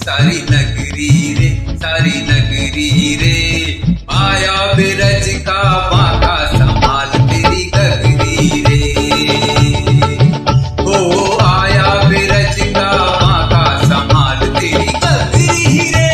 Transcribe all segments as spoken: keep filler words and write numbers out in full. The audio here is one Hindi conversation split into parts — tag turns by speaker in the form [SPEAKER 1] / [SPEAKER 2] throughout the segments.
[SPEAKER 1] सारी नगरी रे, सारी नगरी रे। आया बिरज का बाका संभाल तेरी गगरी रे। ओ आया बिरज का बाका संभाल तेरी गगरी रे।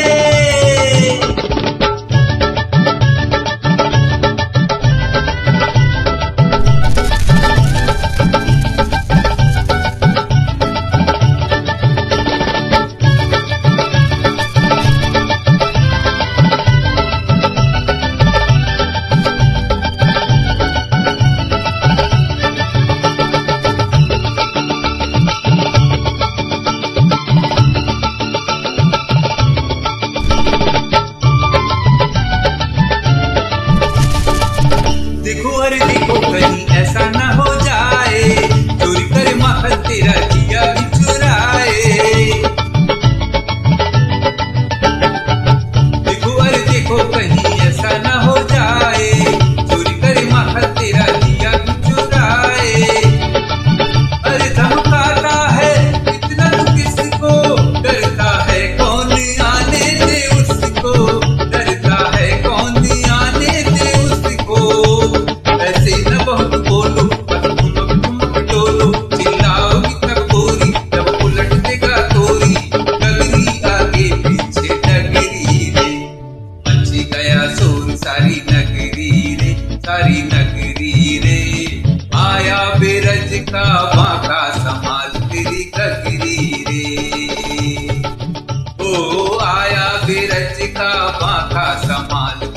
[SPEAKER 1] देखो अरे देखो कहीं ऐसा ना हो जाए, चोरी करे माखन तेरा जिया भी चुराए। देखो अरे देखो कहीं ऐसा ना हो जाए, चोरी करे माखन तेरा जिया भी चुराए। अरे धमकाता है इतना तू किसको, डरता है कौन आने दे उसको, डरता है कौन आने दे उसको। ऐसे न बहुत बोलो, ठुमक डोलो, चिल्लाओगी तब गोरी, तब उलट देगा तोरी। डगरी आगे पीछे डगरी रे, मच गया शोर सारी नगरी रे, सारी नगरी रे। आया बिरज का बाका संभाल तेरी गगरी रे। ओ आया बिरज का बाका संभाल